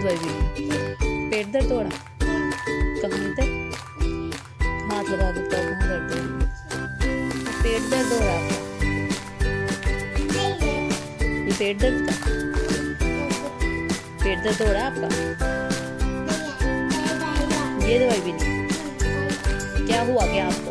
दवाई भी नहीं। पेट दर्द हो रहा? कहाँ इधर हाथ लगा के बताओ कहाँ दर्द हो रहा? पेट दर्द हो रहा है आपका? ये पेट दर्द का पेट दर्द हो रहा है आपका? ये दवाई भी नहीं। क्या हुआ क्या आपको?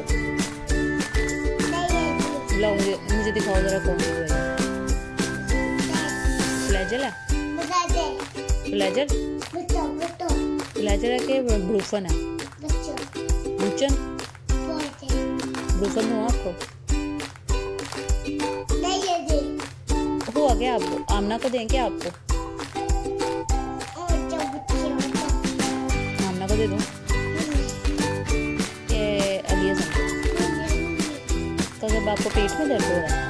लो मुझे दिखाओ जरा कौन सी दवाई। फ्लैजल है? फ्लैजल फ्लैजल है कि ब्रूफन है? ब्रूचन ब्रूफन हुआ आपको? हुआ क्या आपको? आमना को दें क्या आपको? आमना को दे दूं? अलिया समझो तो जब आपको पेट में दर्द हो रहा है,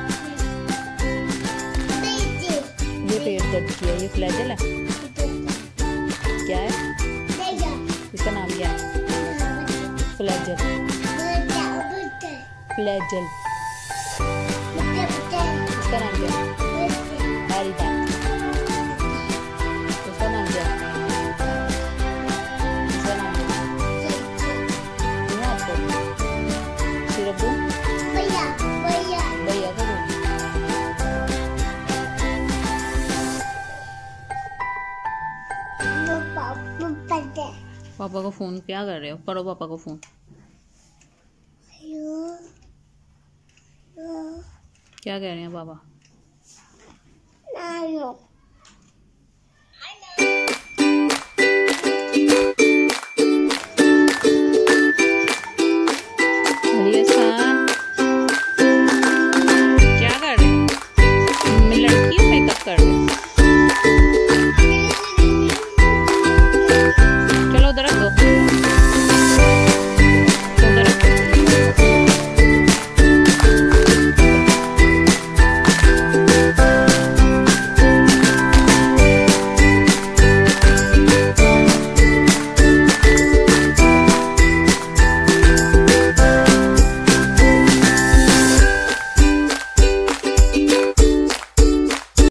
ये पेट दर्द किया, ये फ्लैजल है? क्या है इसका नाम? क्या है? फ्लैजल फ्लैजल इसका नाम क्या है? इसका नाम क्या है? इसका नाम क्या है? आपको सिरप दूं? भैया का दूं? पापा को फोन क्या कर रहे हो? करो पापा को फोन। क्या कह रहे हैं पापा?